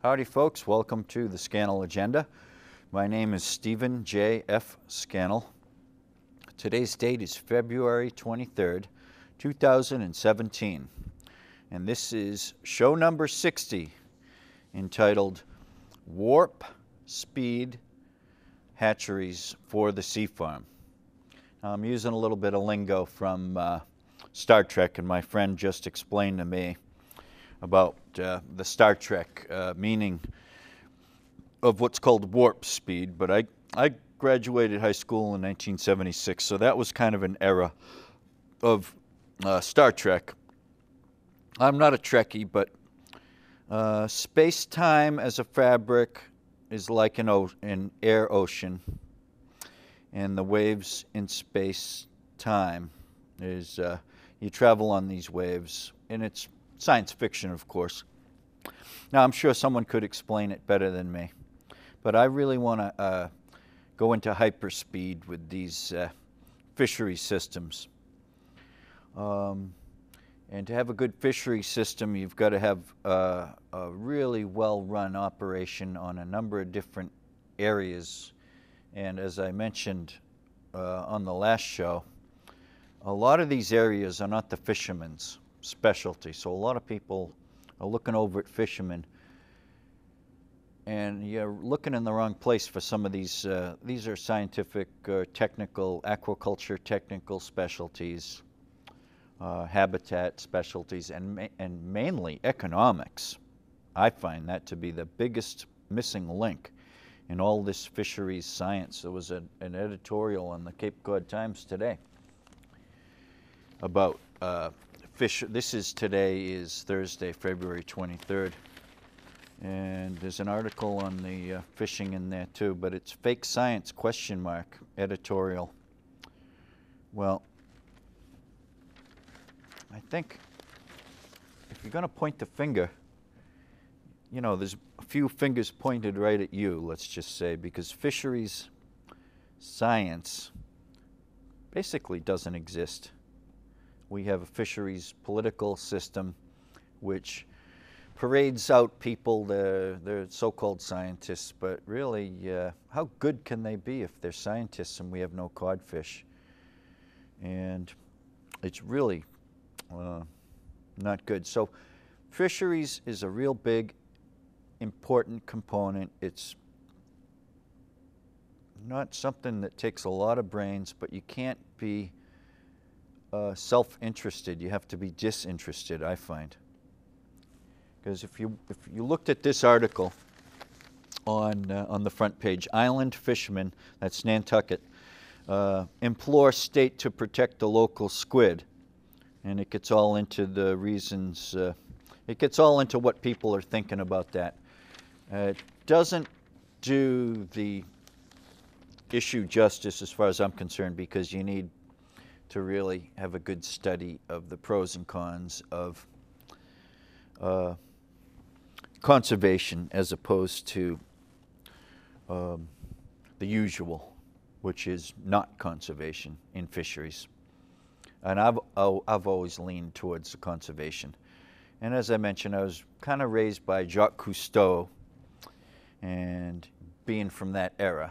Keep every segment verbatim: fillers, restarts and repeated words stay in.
Howdy folks, welcome to the Scannell Agenda. My name is Stephen J F Scannell. Today's date is February twenty-third, two thousand seventeen, and this is show number sixty, entitled Warp Speed Hatcheries for the Sea Farm. Now, I'm using a little bit of lingo from uh, Star Trek, and my friend just explained to me about uh, the Star Trek uh, meaning of what's called warp speed, but I, I graduated high school in nineteen seventy-six, so that was kind of an era of uh, Star Trek. I'm not a Trekkie, but uh, space-time as a fabric is like an, o an air ocean, and the waves in space-time is, uh, you travel on these waves, and it's science fiction, of course. Now, I'm sure someone could explain it better than me, but I really want to uh, go into hyperspeed with these uh, fishery systems. Um, and to have a good fishery system, you've got to have uh, a really well-run operation on a number of different areas. And as I mentioned uh, on the last show, a lot of these areas are not the fishermen's specialty. So a lot of people are looking over at fishermen, and you're looking in the wrong place for some of these. Uh, these are scientific, uh, technical, aquaculture technical specialties, uh, habitat specialties, and, ma and mainly economics. I find that to be the biggest missing link in all this fisheries science. There was a, an editorial on the Cape Cod Times today about uh, fish. This is today is Thursday, February twenty-third, and there's an article on the uh, fishing in there too, but it's fake science question mark editorial. Well, I think if you're going to point the finger, you know, there's a few fingers pointed right at you, let's just say, because fisheries science basically doesn't exist. We have a fisheries political system which parades out people, they're, they're so-called scientists, but really, uh, how good can they be if they're scientists and we have no codfish? And it's really uh, not good. So fisheries is a real big, important component. It's not something that takes a lot of brains, but you can't be Uh, self-interested. You have to be disinterested, I find. Because if you if you looked at this article on uh, on the front page, island fishermen, that's Nantucket, uh, implore state to protect the local squid, and it gets all into the reasons. Uh, it gets all into what people are thinking about that. Uh, it doesn't do the issue justice as far as I'm concerned, because you need to really have a good study of the pros and cons of uh, conservation as opposed to um, the usual, which is not conservation in fisheries. And I've, I've always leaned towards the conservation. And as I mentioned, I was kind of raised by Jacques Cousteau, and being from that era.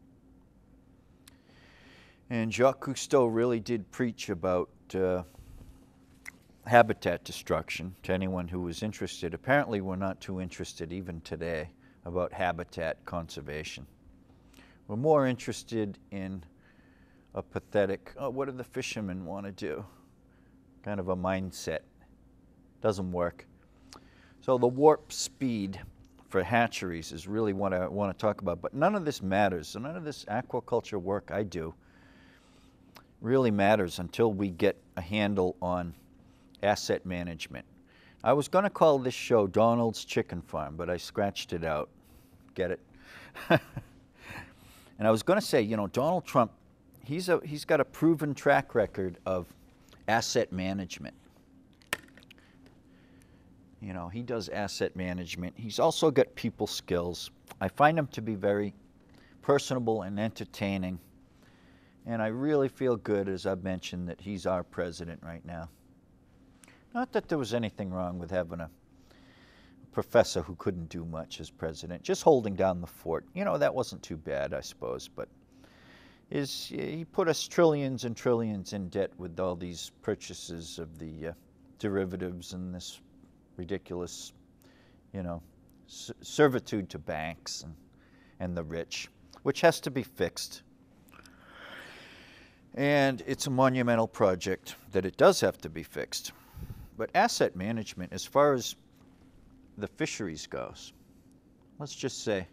And Jacques Cousteau really did preach about uh, habitat destruction to anyone who was interested. Apparently we're not too interested even today about habitat conservation. We're more interested in a pathetic, oh, what do the fishermen want to do? Kind of a mindset. Doesn't work. So the warp speed for hatcheries is really what I want to talk about. But none of this matters. So none of this aquaculture work I do really matters until we get a handle on asset management. I was going to call this show Donald's Chicken Farm, but I scratched it out. Get it? And I was going to say, you know, Donald Trump, he's, a, he's got a proven track record of asset management. You know, he does asset management. He's also got people skills. I find him to be very personable and entertaining. And I really feel good, as I've mentioned, that he's our president right now. Not that there was anything wrong with having a professor who couldn't do much as president, just holding down the fort. You know, that wasn't too bad, I suppose, but is he put us trillions and trillions in debt with all these purchases of the uh, derivatives and this ridiculous, you know, servitude to banks and, and the rich, which has to be fixed. And it's a monumental project that it does have to be fixed. But asset management, as far as the fisheries goes, let's just say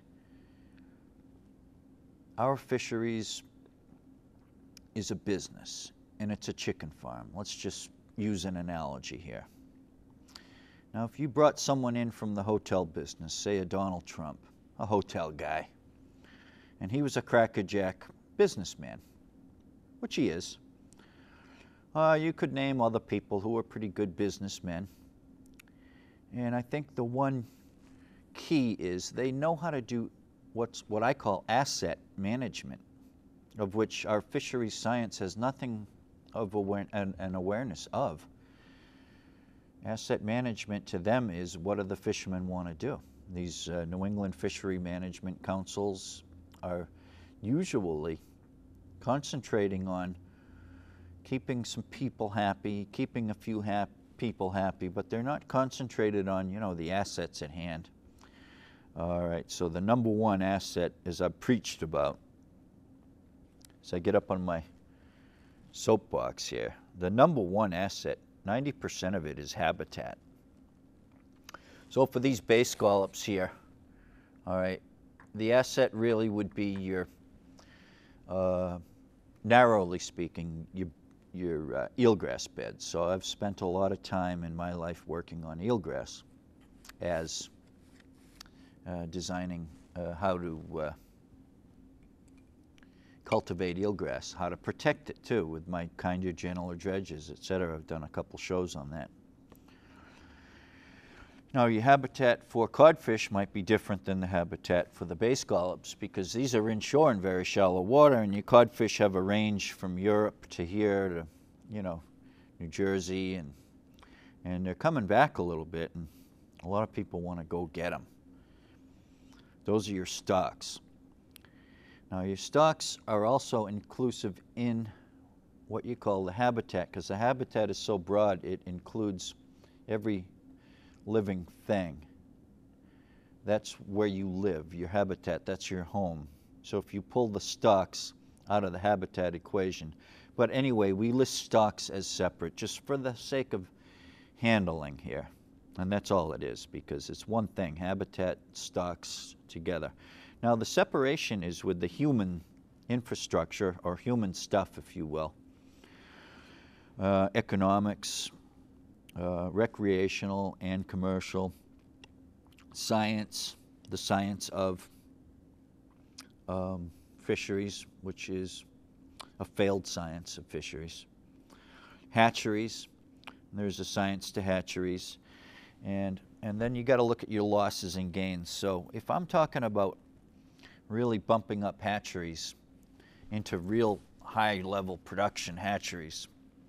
our fisheries is a business and it's a chicken farm. Let's just use an analogy here. Now, if you brought someone in from the hotel business, say a Donald Trump, a hotel guy, and he was a crackerjack businessman, which he is, uh, you could name other people who are pretty good businessmen. And I think the one key is they know how to do what's what I call asset management, of which our fisheries science has nothing of aware, an, an awareness of. Asset management to them is, what do the fishermen want to do? These uh, New England Fishery Management Councils are usually concentrating on keeping some people happy, keeping a few hap people happy, but they're not concentrated on, you know, the assets at hand. All right, so the number one asset, as I've preached about, as I get up on my soapbox here, the number one asset, ninety percent of it is habitat. So for these bay scallops here, all right, the asset really would be your, uh, narrowly speaking, your, your uh, eelgrass beds. So I've spent a lot of time in my life working on eelgrass as uh, designing uh, how to uh, cultivate eelgrass, how to protect it too with my kinder, gentler dredges, et cetera. I've done a couple shows on that. Now, your habitat for codfish might be different than the habitat for the bay scallops, because these are inshore in very shallow water, and your codfish have a range from Europe to here to, you know, New Jersey, and and they're coming back a little bit, and a lot of people want to go get them. Those are your stocks. Now, your stocks are also inclusive in what you call the habitat, because the habitat is so broad, it includes every living thing. That's where you live, your habitat, that's your home. So if you pull the stocks out of the habitat equation. But anyway, we list stocks as separate, just for the sake of handling here. And that's all it is, because it's one thing, habitat, stocks together. Now, the separation is with the human infrastructure, or human stuff, if you will. Uh, economics, uh, recreational and commercial, science, the science of um, fisheries, which is a failed science of fisheries. Hatcheries, there's a science to hatcheries. And, and then you got to look at your losses and gains. So if I'm talking about really bumping up hatcheries into real high-level production hatcheries,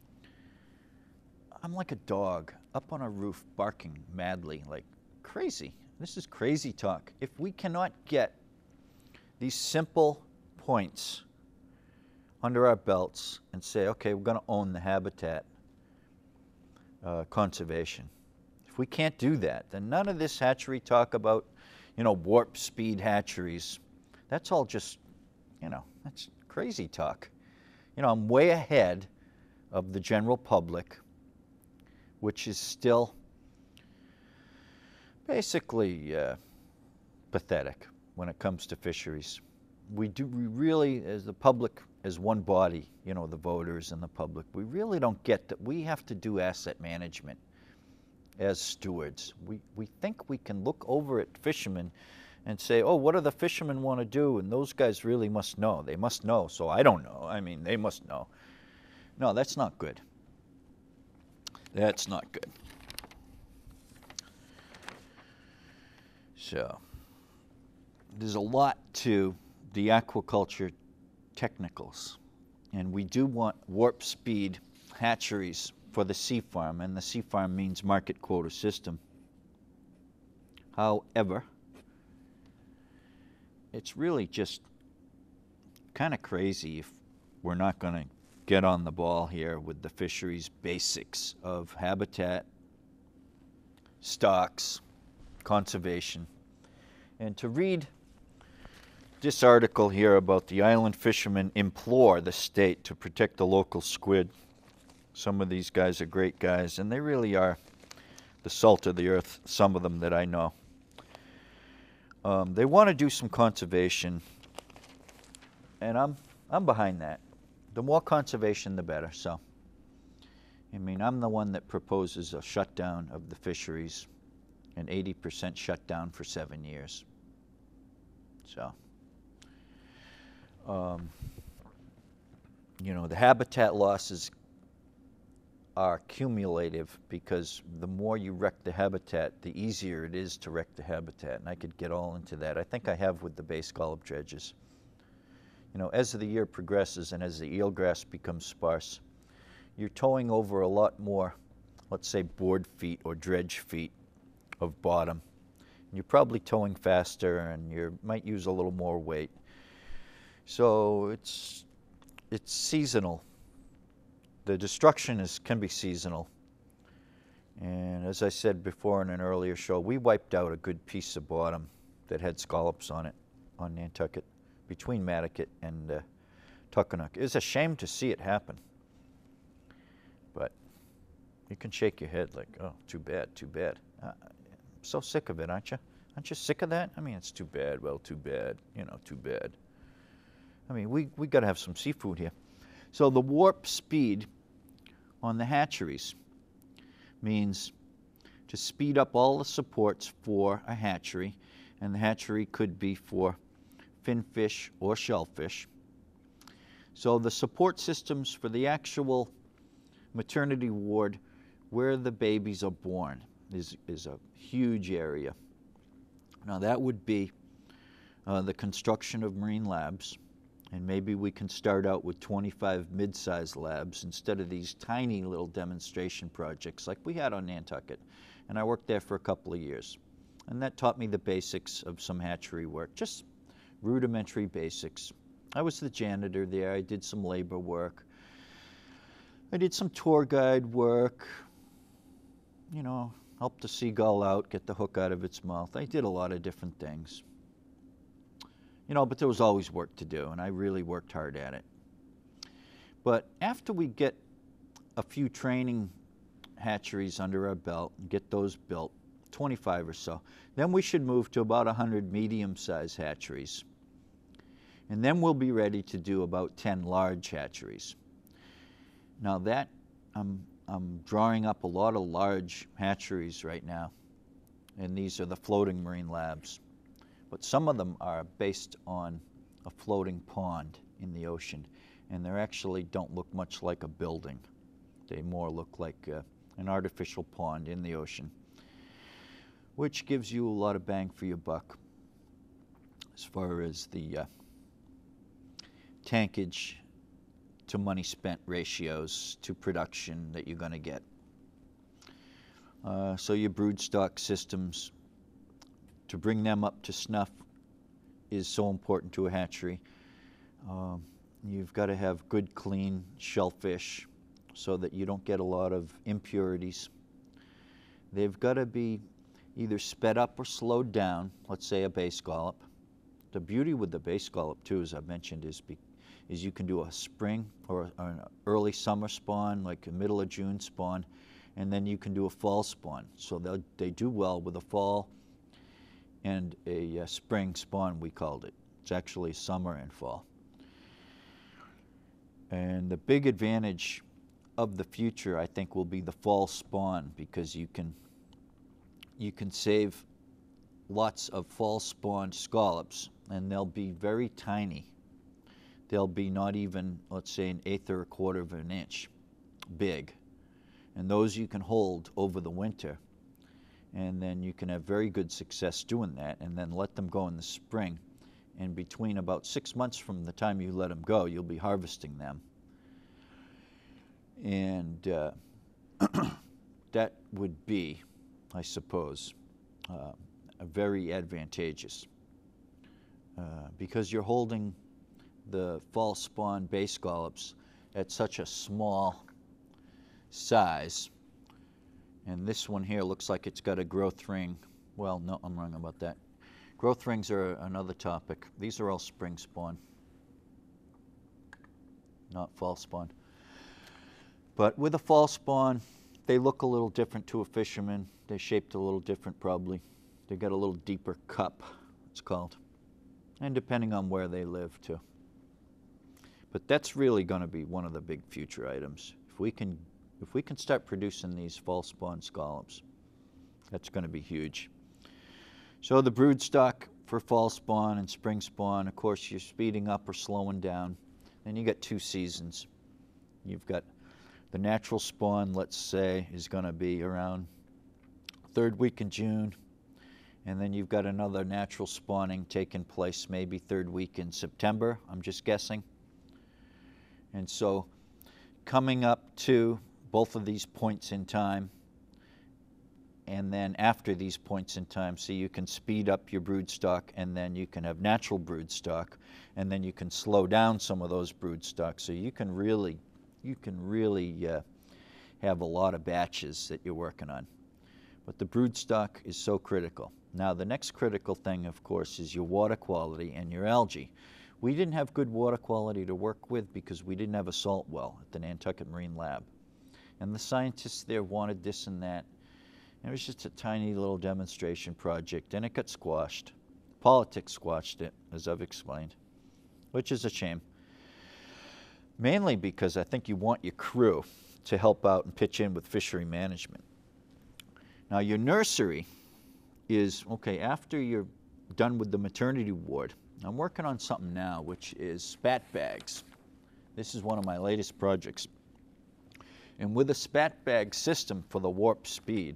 I'm like a dog up on a roof barking madly, like crazy. This is crazy talk. If we cannot get these simple points under our belts and say, okay, we're going to own the habitat uh, conservation. If we can't do that, then none of this hatchery talk about, you know, warp speed hatcheries, that's all just, you know, that's crazy talk. You know, I'm way ahead of the general public, which is still basically uh, pathetic when it comes to fisheries. We do, we really, as the public, as one body, you know, the voters and the public, we really don't get that we have to do asset management as stewards. We, we think we can look over at fishermen and say, oh, what do the fishermen want to do? And those guys really must know. They must know, so I don't know. I mean, they must know. No, that's not good. That's not good. So, there's a lot to the aquaculture technicals. And we do want warp speed hatcheries for the sea farm, and the sea farm means market quota system. However, it's really just kind of crazy if we're not going to get on the ball here with the fisheries basics of habitat, stocks, conservation. And to read this article here about the island fishermen implore the state to protect the local squid. Some of these guys are great guys, and they really are the salt of the earth, some of them that I know. Um, they want to do some conservation, and I'm I'm behind that. The more conservation, the better. So, I mean, I'm the one that proposes a shutdown of the fisheries, an eighty percent shutdown for seven years. So, um, you know, the habitat losses are cumulative because the more you wreck the habitat, the easier it is to wreck the habitat. And I could get all into that. I think I have with the bay scallop dredges. You know, as the year progresses and as the eelgrass becomes sparse, you're towing over a lot more, let's say, board feet or dredge feet of bottom. You're probably towing faster and you might use a little more weight. So it's, it's seasonal. The destruction is, can be seasonal. And as I said before in an earlier show, we wiped out a good piece of bottom that had scallops on it on Nantucket, between Madaket and uh, Tuckanuk. It's a shame to see it happen. But you can shake your head like, oh, too bad, too bad. Uh, I'm so sick of it, aren't you? Aren't you sick of that? I mean, it's too bad, well, too bad, you know, too bad. I mean, we, we got to have some seafood here. So the warp speed on the hatcheries means to speed up all the supports for a hatchery, and the hatchery could be for finfish or shellfish. So the support systems for the actual maternity ward where the babies are born is, is a huge area. Now that would be uh, the construction of marine labs. And maybe we can start out with twenty-five mid-sized labs instead of these tiny little demonstration projects like we had on Nantucket. And I worked there for a couple of years. And that taught me the basics of some hatchery work, just rudimentary basics. I was the janitor there. I did some labor work. I did some tour guide work, you know, helped the seagull out, get the hook out of its mouth. I did a lot of different things. You know, but there was always work to do, and I really worked hard at it. But after we get a few training hatcheries under our belt and get those built, twenty-five or so, then we should move to about one hundred medium-sized hatcheries. And then we'll be ready to do about ten large hatcheries. Now that, I'm, I'm drawing up a lot of large hatcheries right now, and these are the floating marine labs. But some of them are based on a floating pond in the ocean, and they actually don't look much like a building. They more look like uh, an artificial pond in the ocean, which gives you a lot of bang for your buck as far as the uh, tankage to money spent ratios to production that you're going to get. Uh, so your broodstock systems, to bring them up to snuff is so important to a hatchery. Um, you've got to have good, clean shellfish so that you don't get a lot of impurities. They've got to be either sped up or slowed down, let's say a bay scallop. The beauty with the bay scallop, too, as I mentioned, is, be, is you can do a spring or, or an early summer spawn, like a middle of June spawn, and then you can do a fall spawn. So they do well with a fall and a uh, spring spawn, we called it. It's actually summer and fall. And the big advantage of the future, I think, will be the fall spawn, because you can you can save lots of fall spawned scallops, and they'll be very tiny. They'll be not even, let's say, an eighth or a quarter of an inch big. And those you can hold over the winter. And then you can have very good success doing that, and then let them go in the spring. And between about six months from the time you let them go, you'll be harvesting them. And uh, that would be, I suppose, uh, very advantageous uh, because you're holding the fall spawn bay scallops at such a small size. And this one here looks like it's got a growth ring. Well, no, I'm wrong about that. Growth rings are another topic. These are all spring spawn, not fall spawn. But with a fall spawn, they look a little different to a fisherman. They're shaped a little different probably. They got a little deeper cup, it's called. And depending on where they live too. But that's really going to be one of the big future items. If we can, if we can start producing these fall spawn scallops, that's going to be huge. So the brood stock for fall spawn and spring spawn, of course, you're speeding up or slowing down. Then you got two seasons. You've got the natural spawn, let's say, is going to be around third week in June. And then you've got another natural spawning taking place maybe third week in September, I'm just guessing. And so coming up to both of these points in time, and then after these points in time, so you can speed up your brood stock, and then you can have natural brood stock, and then you can slow down some of those brood stocks. So you can really, you can really uh, have a lot of batches that you're working on. But the brood stock is so critical. Now the next critical thing, of course, is your water quality and your algae. We didn't have good water quality to work with because we didn't have a salt well at the Nantucket Marine Lab. And the scientists there wanted this and that. And it was just a tiny little demonstration project, and it got squashed. Politics squashed it, as I've explained, which is a shame. Mainly because I think you want your crew to help out and pitch in with fishery management. Now your nursery is, okay, after you're done with the maternity ward, I'm working on something now, which is spat bags. This is one of my latest projects. And with a spat bag system for the warp speed,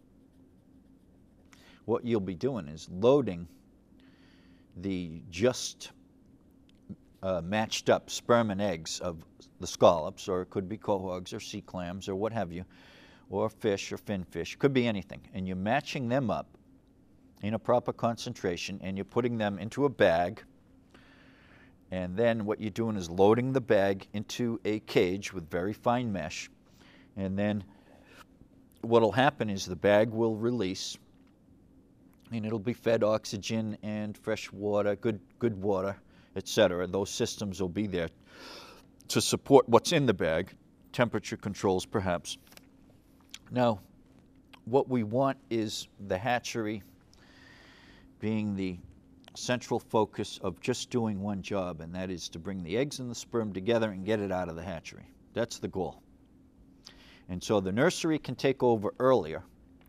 what you'll be doing is loading the just uh, matched up sperm and eggs of the scallops, or it could be quahogs or sea clams or what have you, or fish or finfish, could be anything. And you're matching them up in a proper concentration, and you're putting them into a bag, and then what you're doing is loading the bag into a cage with very fine mesh, and then what'll happen is the bag will release, and it'll be fed oxygen and fresh water, good, good water, et cetera. Those systems will be there to support what's in the bag, temperature controls perhaps. Now, what we want is the hatchery being the central focus of just doing one job, and that is to bring the eggs and the sperm together and get it out of the hatchery. That's the goal. And so the nursery can take over earlier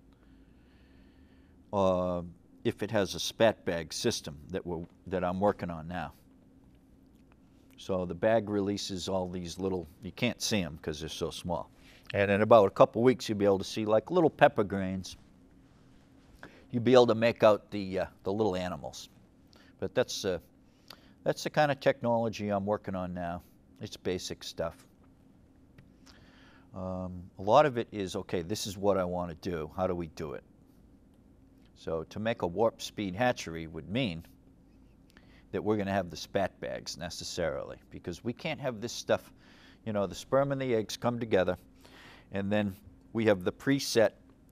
uh, if it has a spat bag system that, we're, that I'm working on now. So the bag releases all these little, you can't see them because they're so small. And in about a couple weeks you'll be able to see like little pepper grains. You'll be able to make out the, uh, the little animals. But that's, uh, that's the kind of technology I'm working on now. It's basic stuff. Um, a lot of it is, okay, this is what I want to do. How do we do it? So to make a warp speed hatchery would mean that we're going to have the spat bags necessarily, because we can't have this stuff, you know, the sperm and the eggs come together, and then we have the preset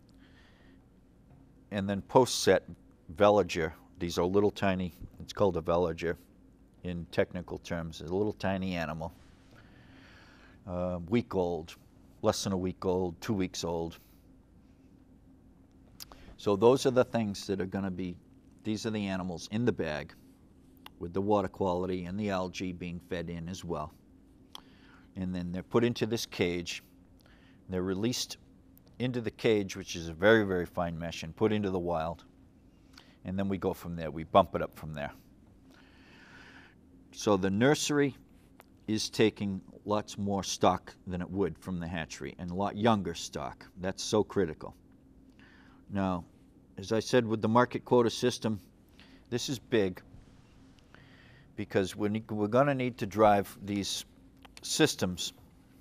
and then post-set veliger. These are little tiny, it's called a veliger in technical terms. It's a little tiny animal, uh, week old, less than a week old, two weeks old. So those are the things that are going to be, these are the animals in the bag with the water quality and the algae being fed in as well. And then they're put into this cage. They're released into the cage, which is a very, very fine mesh, and put into the wild. And then we go from there. We bump it up from there. So the nursery is taking lots more stock than it would from the hatchery, and a lot younger stock. That's so critical. Now, as I said, with the market quota system, this is big because we're, we're going to need to drive these systems,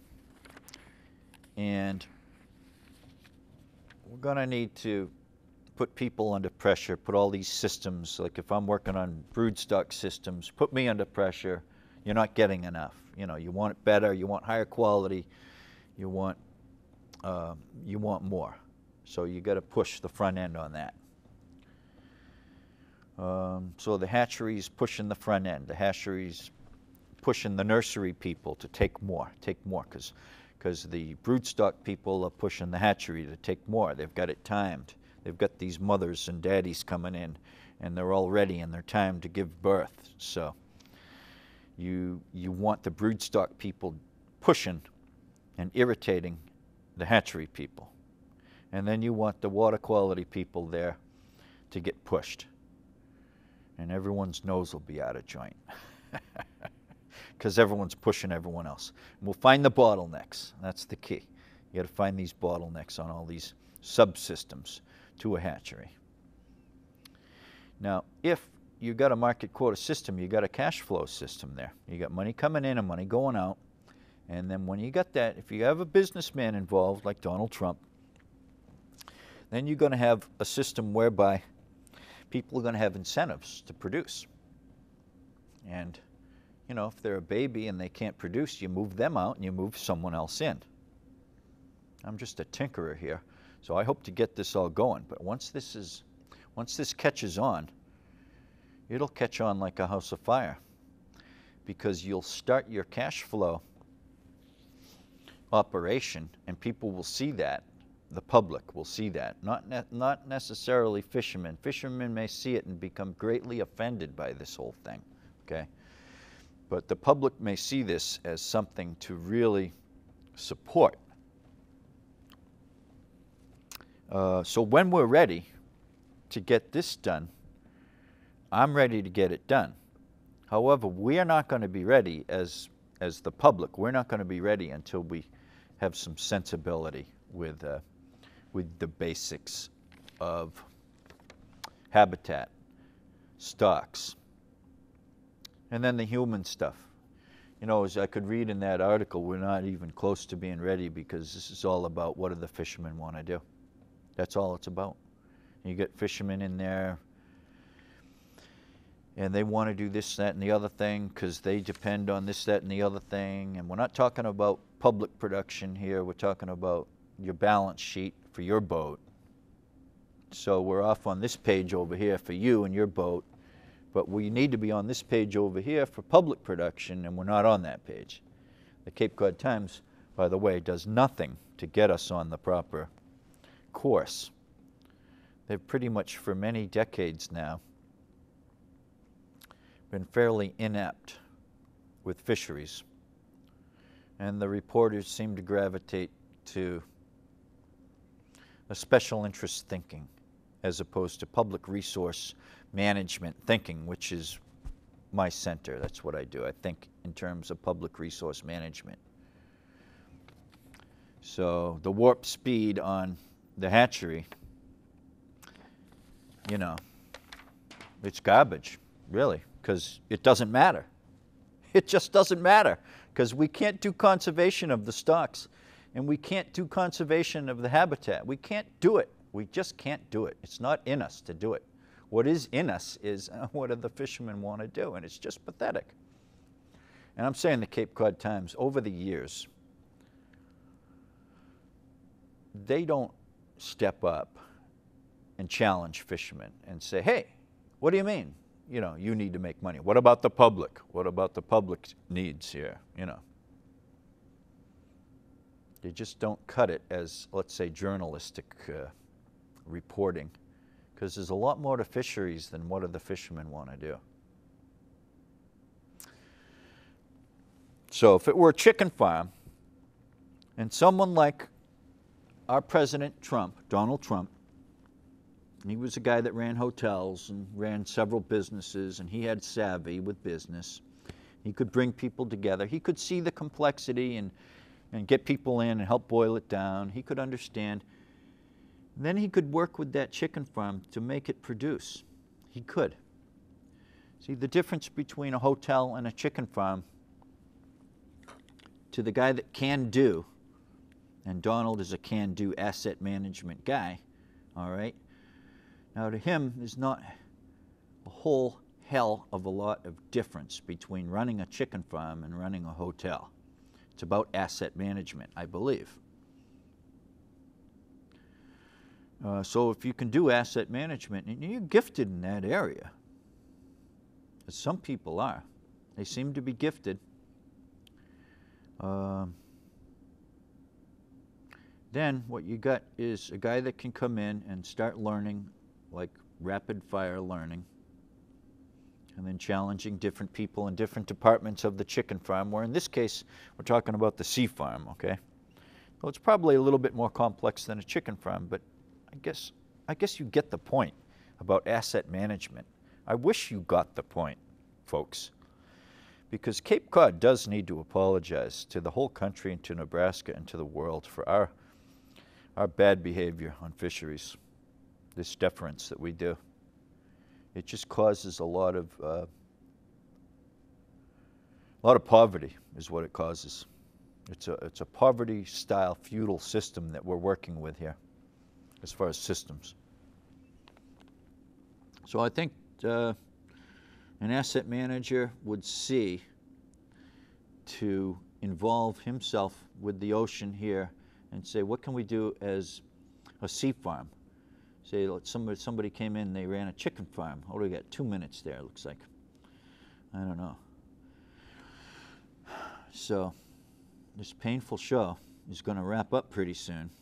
and we're going to need to put people under pressure, put all these systems, like if I'm working on broodstock systems, put me under pressure, you're not getting enough. You know, you want it better, you want higher quality, you want, uh, you want more. So you got to push the front end on that. Um, so the hatcheries pushing the front end, the hatcheries pushing the nursery people to take more, take more, because because the broodstock people are pushing the hatchery to take more. They've got it timed. They've got these mothers and daddies coming in, and they're all ready and they're timed to give birth. So you you want the broodstock people pushing and irritating the hatchery people. And then you want the water quality people there to get pushed. And everyone's nose will be out of joint. Because everyone's pushing everyone else. And we'll find the bottlenecks. That's the key. You got to find these bottlenecks on all these subsystems to a hatchery. Now, if you got a market quota system, you got a cash flow system there. You got money coming in and money going out. And then when you got that, if you have a businessman involved like Donald Trump, then you're going to have a system whereby people are going to have incentives to produce. And, you know, if they're a baby and they can't produce, you move them out and you move someone else in. I'm just a tinkerer here, so I hope to get this all going. But once this is, once this catches on, it'll catch on like a house of fire, because you'll start your cash flow operation and people will see that. The public will see that, not, ne not necessarily fishermen. Fishermen may see it and become greatly offended by this whole thing, okay? But the public may see this as something to really support. Uh, so when we're ready to get this done, I'm ready to get it done. However, we are not going to be ready as, as the public. We're not going to be ready until we have some sensibility with uh, with the basics of habitat, stocks, and then the human stuff. You know, as I could read in that article, we're not even close to being ready, because this is all about what do the fishermen want to do. That's all it's about. You get fishermen in there, and they want to do this, that, and the other thing because they depend on this, that, and the other thing. And we're not talking about public production here. We're talking about your balance sheet for your boat. So we're off on this page over here for you and your boat, but we need to be on this page over here for public production, and we're not on that page. The Cape Cod Times, by the way, does nothing to get us on the proper course. They've pretty much for many decades now been fairly inept with fisheries, and the reporters seem to gravitate to a special interest thinking as opposed to public resource management thinking, which is my center. That's what I do. I think in terms of public resource management. So the warp speed on the hatchery, you know, it's garbage, really, because it doesn't matter. It just doesn't matter, because we can't do conservation of the stocks, and we can't do conservation of the habitat. We can't do it. We just can't do it. It's not in us to do it. What is in us is uh, what do the fishermen want to do, and it's just pathetic. And I'm saying the Cape Cod Times, over the years, they don't step up and challenge fishermen and say, hey, what do you mean? You know, you need to make money. What about the public? What about the public needs here? You know. They just don't cut it as, let's say, journalistic uh, reporting, because there's a lot more to fisheries than what do the fishermen want to do. So if it were a chicken farm, and someone like our President Trump, Donald Trump, he was a guy that ran hotels and ran several businesses, and he had savvy with business. He could bring people together. He could see the complexity and and get people in and help boil it down. He could understand. And then he could work with that chicken farm to make it produce. He could. See, the difference between a hotel and a chicken farm, to the guy that can do, and Donald is a can-do asset management guy, all right? Now to him, there's not a whole hell of a lot of difference between running a chicken farm and running a hotel. It's about asset management, I believe. Uh, so if you can do asset management, and you're gifted in that area, as some people are, they seem to be gifted. Um, then what you got is a guy that can come in and start learning, like rapid fire learning, and then challenging different people in different departments of the chicken farm, where in this case, we're talking about the sea farm, okay? Well, it's probably a little bit more complex than a chicken farm, but I guess, I guess you get the point about asset management. I wish you got the point, folks, because Cape Cod does need to apologize to the whole country and to Nebraska and to the world for our, our bad behavior on fisheries, this deference that we do. It just causes a lot of, uh, a lot of poverty is what it causes. It's a, it's a poverty-style feudal system that we're working with here, as far as systems. So I think uh, an asset manager would see to involve himself with the ocean here and say, what can we do as a sea farm? Say somebody, somebody came in, they ran a chicken farm. Oh, we got two minutes there, it looks like. I don't know. So this painful show is going to wrap up pretty soon.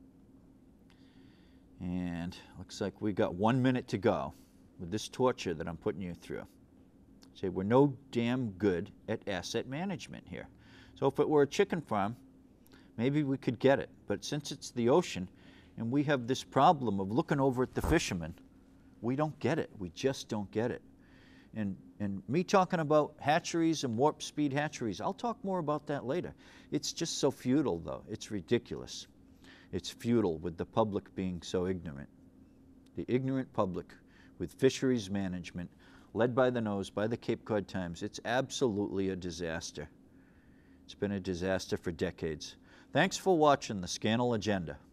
And looks like we got one minute to go with this torture that I'm putting you through. Say we're no damn good at asset management here. So if it were a chicken farm, maybe we could get it. But since it's the ocean, and we have this problem of looking over at the fishermen, we don't get it. We just don't get it. And, and me talking about hatcheries and warp speed hatcheries, I'll talk more about that later. It's just so futile, though. It's ridiculous. It's futile with the public being so ignorant. The ignorant public with fisheries management, led by the nose, by the Cape Cod Times. It's absolutely a disaster. It's been a disaster for decades. Thanks for watching the Scannell Agenda.